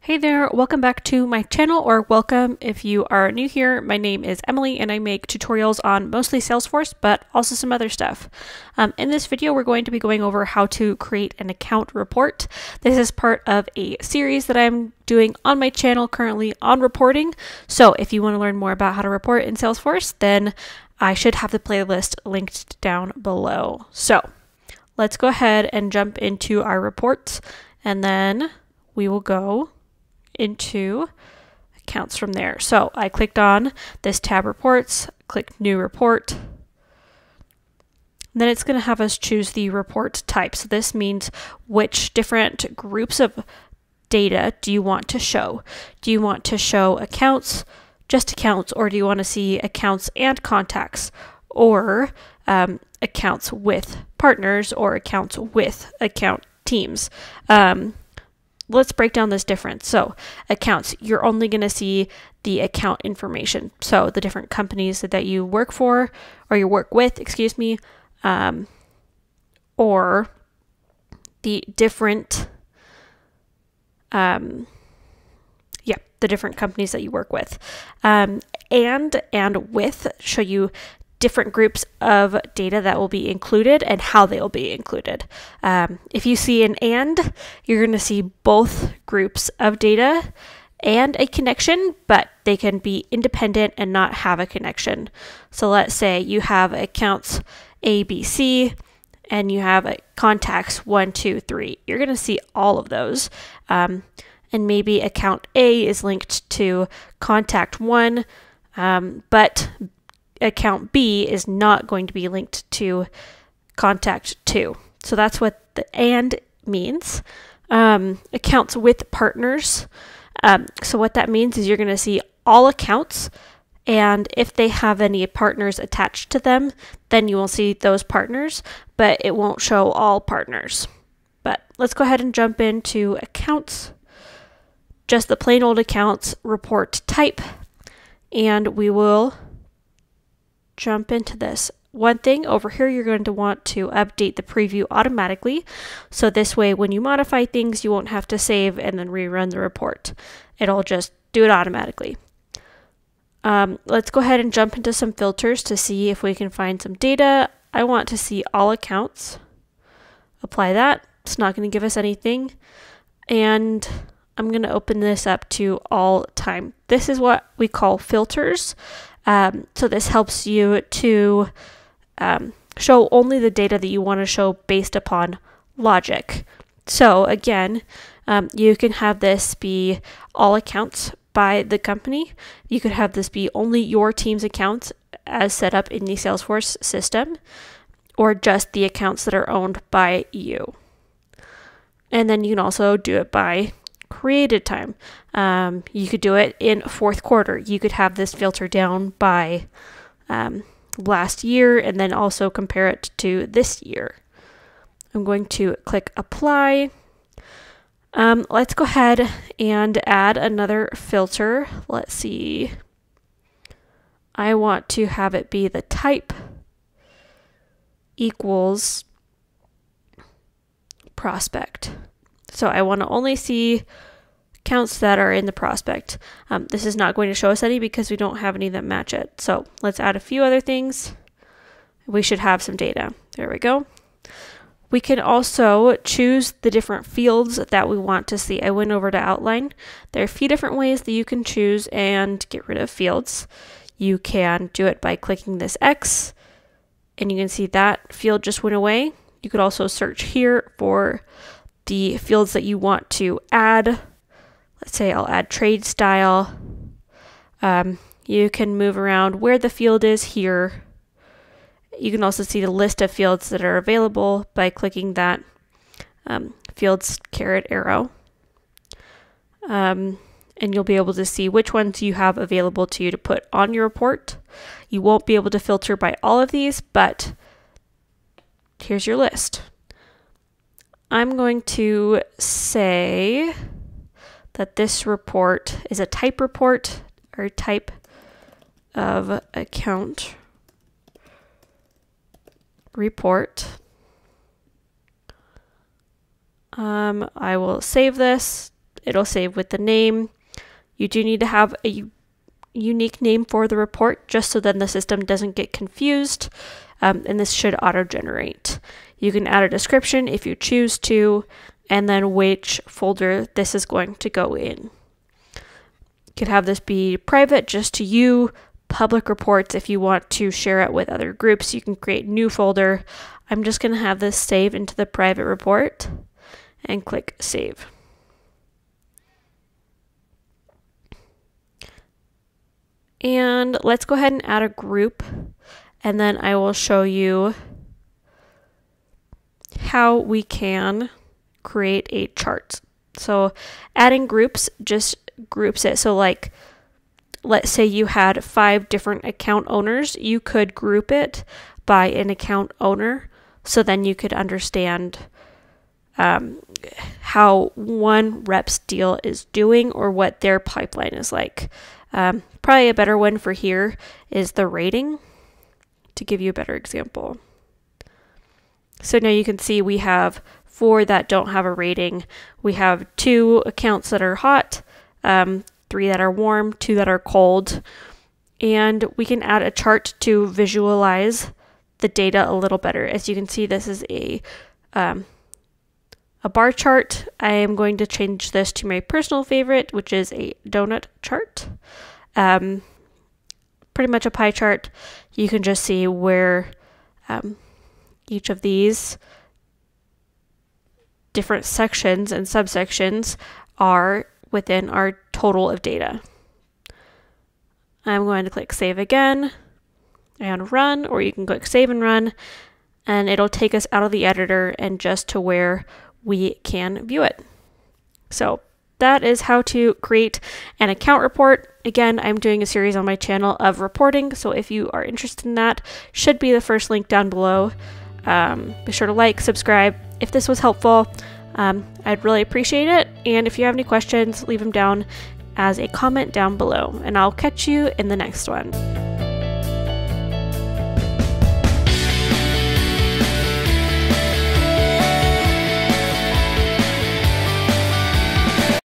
Hey there, welcome back to my channel, or welcome if you are new here. My name is Emily and I make tutorials on mostly Salesforce, but also some other stuff. In this video, we're going to be going over how to create an account report. This is part of a series that I'm doing on my channel currently on reporting. So if you want to learn more about how to report in Salesforce, then I should have the playlist linked down below. So let's go ahead and jump into our reports, and then we will go into accounts from there. So I clicked on this tab reports, click new report. Then it's going to have us choose the report type. So this means which different groups of data do you want to show? Do you want to show accounts, just accounts, or do you want to see accounts and contacts, or accounts with partners, or accounts with account teams? Let's break down this difference. So accounts, you're only going to see the account information. So the different companies that you work for, or you work with, excuse me, or the different, the different companies that you work with. And with show you different groups of data that will be included and how they will be included. If you see an and, you're going to see both groups of data and a connection, but they can be independent and not have a connection. So let's say you have accounts A, B, C, and you have contacts 1, 2, 3. You're going to see all of those. And maybe account A is linked to contact 1, but account B is not going to be linked to contact 2. So that's what the and means. Accounts with partners. So what that means is you're going to see all accounts, and if they have any partners attached to them, then you will see those partners, but it won't show all partners. But let's go ahead and jump into accounts, just the plain old accounts report type, and we will jump into this. One thing over here, you're going to want to update the preview automatically. So this way, when you modify things, you won't have to save and then rerun the report. It'll just do it automatically. Let's go ahead and jump into some filters to see if we can find some data. I want to see all accounts. Apply that. It's not going to give us anything. And I'm going to open this up to all time. This is what we call filters. So this helps you to show only the data that you want to show based upon logic. So again, you can have this be all accounts by the company. You could have this be only your team's accounts as set up in the Salesforce system, or just the accounts that are owned by you. And then you can also do it by created time. You could do it in fourth quarter. You could have this filter down by last year and then also compare it to this year. I'm going to click apply. Let's go ahead and add another filter. Let's see. I want to have it be the type equals prospect. So I want to only see accounts that are in the prospect. This is not going to show us any because we don't have any that match it. So let's add a few other things. We should have some data. There we go. We can also choose the different fields that we want to see. I went over to outline. There are a few different ways that you can choose and get rid of fields. You can do it by clicking this X, and you can see that field just went away. You could also search here for the fields that you want to add. Let's say I'll add trade style. You can move around where the field is here. You can also see the list of fields that are available by clicking that fields caret arrow. And you'll be able to see which ones you have available to you to put on your report. You won't be able to filter by all of these, but here's your list. I'm going to say that this report is a type report, or type of account report. I will save this it'll save with the name. You do need to have a unique name for the report just so then the system doesn't get confused, and this should auto-generate. You can add a description if you choose to, and then which folder this is going to go in. You could have this be private just to you, public reports if you want to share it with other groups. You can create a new folder. I'm just going to have this save into the private report and click save. And let's go ahead and add a group, and then I will show you how we can create a chart. So adding groups just groups it. So like, let's say you had 5 different account owners, you could group it by an account owner. So then you could understand how one rep's deal is doing or what their pipeline is like. Probably a better one for here is the rating, to give you a better example. So now you can see we have 4 that don't have a rating. We have 2 accounts that are hot, 3 that are warm, 2 that are cold. And we can add a chart to visualize the data a little better. As you can see, this is a bar chart. I am going to change this to my personal favorite, which is a donut chart. Pretty much a pie chart. You can just see where each of these different sections and subsections are within our total of data. I'm going to click save again and run, or you can click save and run, and it'll take us out of the editor and just to where we can view it. So that is how to create an account report. Again, I'm doing a series on my channel of reporting, so if you are interested in that, should be the first link down below. Be sure to like, subscribe if this was helpful. I'd really appreciate it, and if you have any questions, leave them down as a comment down below, and I'll catch you in the next one.